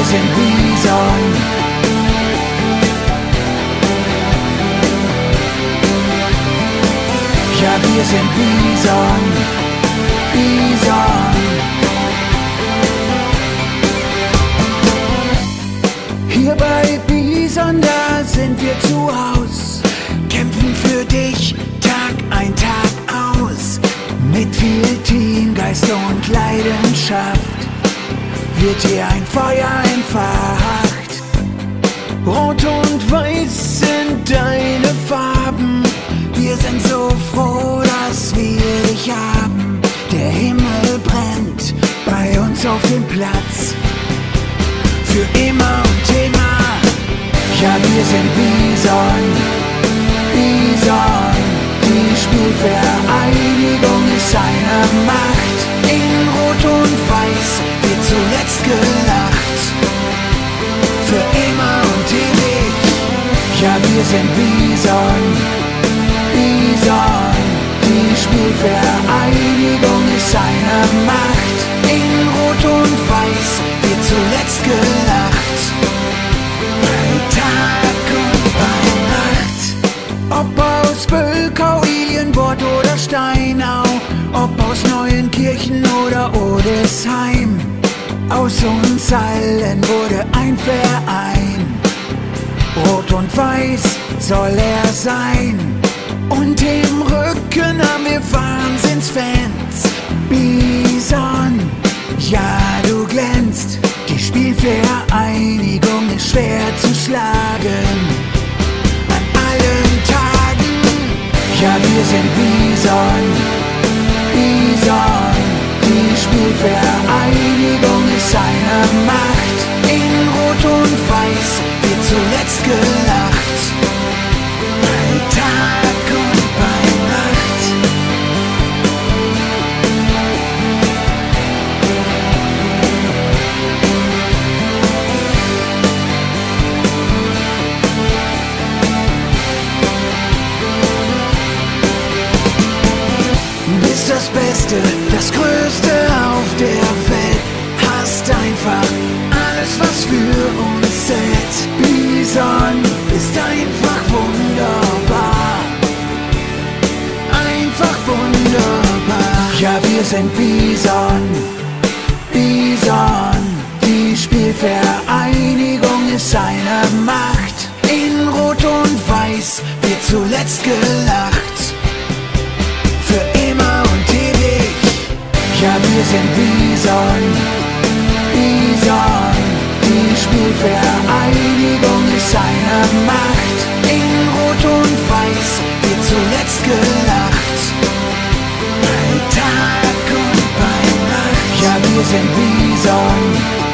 sind Bison. Ja, wir sind Bison, Bison. Hier bei Bison, da sind wir zu Haus, kämpfen für dich Tag ein, Tag aus. Mit viel Teamgeist und Leidenschaft wird hier ein Feuer entfacht. Rot und Weiß sind deine Farben. Wir sind so froh, dass wir dich haben. Der Himmel brennt bei uns auf dem Platz. Für immer und immer. Ja, wir sind Bison, Bison. Die Spielvereinigung ist eine Macht. In Rot und Weiß wird zuletzt gelacht. Für immer und ewig. Ja, wir sind Bison, Bison. Die Spielvereinigung ist eine Macht. In Rot und Weiß wird zuletzt gelacht. Bei Tag und bei Nacht. Ob aus Bölkau, Ilienbord oder Steinau, ob aus Neuenkirchen oder Odesheim, aus uns allen wurde ein Verein. Rot und Weiß soll er sein. Und im Rücken haben wir Wahnsinnsfans. Bison, ja du glänzt. Die Spielvereinigung ist schwer zu schlagen. An allen Tagen, ja wir sind Bison, Bison. Die Spielvereinigung ist eine Macht. In Rot und Weiß wird zuletzt gelacht. Bei Tag und bei Nacht. Bist das Beste, das Größte auf der Welt. Hast einfach alles, was für uns zählt. Bison ist einfach wunderbar. Einfach wunderbar. Ja, wir sind Bison, Bison. Die Spielvereinigung ist eine Macht. In Rot und Weiß wird zuletzt gelacht. Für immer und ewig. Ja, wir sind Bison, Bison. Die Spielvereinigung ist eine Macht. In Rot und Weiß wird zuletzt gelacht. Bei Tag und bei Nacht. Ja, wir sind Bison.